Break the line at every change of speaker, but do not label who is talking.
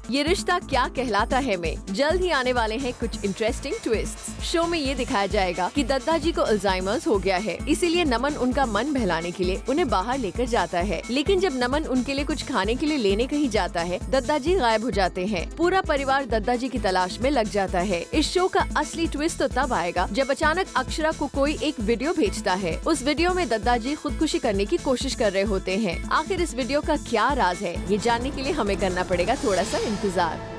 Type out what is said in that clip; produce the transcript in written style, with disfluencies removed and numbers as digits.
ये रिश्ता क्या कहलाता है में जल्द ही आने वाले हैं कुछ इंटरेस्टिंग ट्विस्ट्स। शो में ये दिखाया जाएगा कि दत्ता जी को अल्जाइमर्स हो गया है, इसीलिए नमन उनका मन बहलाने के लिए उन्हें बाहर लेकर जाता है। लेकिन जब नमन उनके लिए कुछ खाने के लिए लेने कहीं जाता है, दत्ता जी गायब हो जाते हैं। पूरा परिवार दत्ता जी की तलाश में लग जाता है। इस शो का असली ट्विस्ट तो तब आएगा जब अचानक अक्षरा को कोई एक वीडियो भेजता है। उस वीडियो में दत्ता जी खुदकुशी करने की कोशिश कर रहे होते हैं। आखिर इस वीडियो का क्या राज है, ये जानने के लिए हमें करना पड़ेगा थोड़ा सा इंतजार।